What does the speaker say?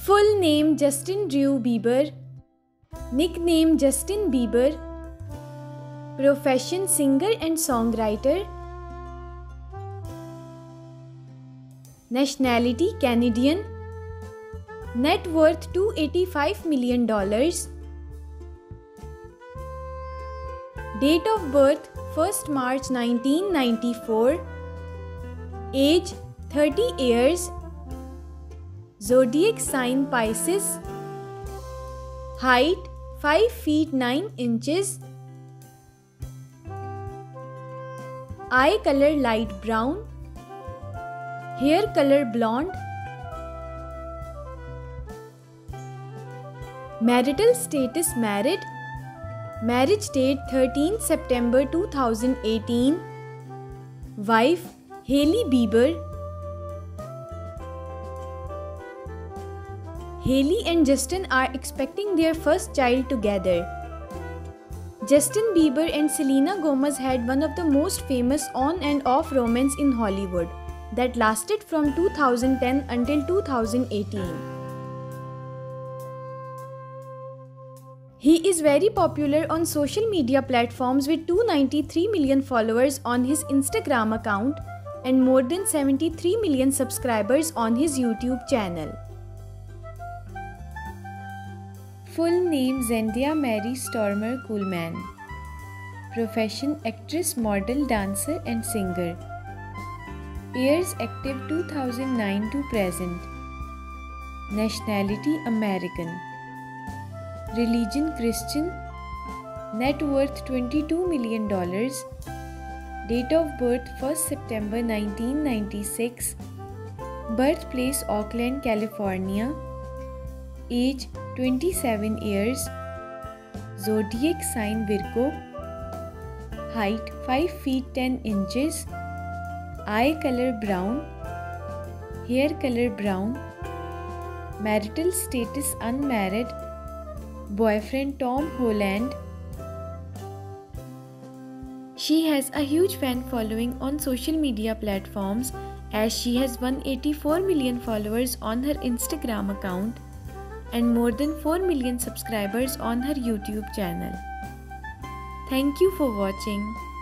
Full name Justin Drew Bieber. Nickname Justin Bieber. Profession singer and songwriter. Nationality Canadian. Net worth $285 million. Date of birth 1st March 1994. Age 30 years. Zodiac sign Pisces. Height 5 feet 9 inches. Eye color light brown. Hair color blonde. Marital status married. Marriage date 13 September 2018. Wife Hailey Bieber. Hailey and Justin are expecting their first child together. Justin Bieber and Selena Gomez had one of the most famous on and off romance in Hollywood that lasted from 2010 until 2018. He is very popular on social media platforms with 293 million followers on his Instagram account and more than 73 million subscribers on his YouTube channel. Full name Zendaya Mary Stormer Coleman. Profession actress, model, dancer and singer. Years active 2009 to present. Nationality American. Religion Christian. Net worth $22 million. Date of birth 1st September 1996. Birthplace Oakland, California. Age 27 years. Zodiac sign Virgo. Height 5 feet 10 inches. Eye color brown. Hair color brown. Marital status unmarried. Boyfriend Tom Holland. She has a huge fan following on social media platforms as she has 184 million followers on her Instagram account and more than 4 million subscribers on her YouTube channel. Thank you for watching.